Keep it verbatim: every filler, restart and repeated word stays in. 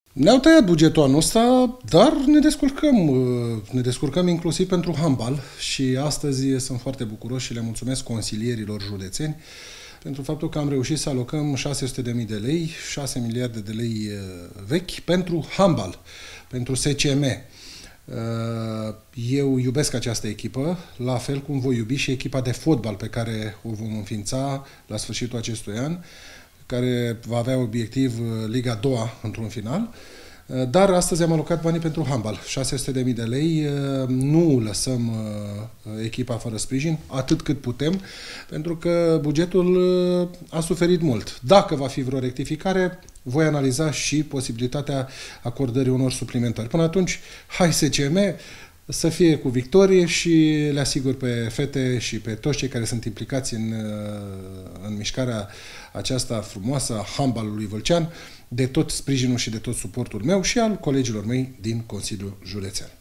Ne-au tăiat bugetul anul ăsta, dar ne descurcăm. Ne descurcăm inclusiv pentru handbal și astăzi sunt foarte bucuros și le mulțumesc consilierilor județeni pentru faptul că am reușit să alocăm șase sute de mii de lei, șase miliarde de lei vechi pentru handbal, pentru S C M. Eu iubesc această echipă, la fel cum voi iubi și echipa de fotbal pe care o vom înființa la sfârșitul acestui an, care va avea obiectiv Liga a doua într-un final. Dar astăzi am alocat banii pentru handbal, șase sute de mii de lei, nu lăsăm echipa fără sprijin, atât cât putem, pentru că bugetul a suferit mult. Dacă va fi vreo rectificare, voi analiza și posibilitatea acordării unor suplimentari. Până atunci, hai S C M să fie cu victorie și le asigur pe fete și pe toți cei care sunt implicați în, în mișcarea aceasta frumoasă a handbalului vâlcean de tot sprijinul și de tot suportul meu și al colegilor mei din Consiliul Județean.